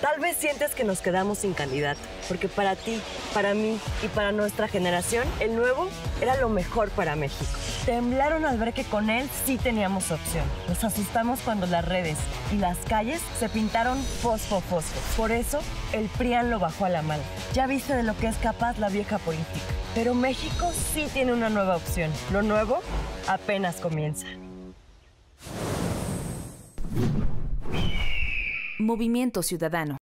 Tal vez sientes que nos quedamos sin candidato, porque para ti, para mí y para nuestra generación, el nuevo era lo mejor para México. Temblaron al ver que con él sí teníamos opción. Nos asustamos cuando las redes y las calles se pintaron fosfo. Por eso, el PRIAN lo bajó a la mano. Ya viste de lo que es capaz la vieja política. Pero México sí tiene una nueva opción. Lo nuevo apenas comienza. Movimiento Ciudadano.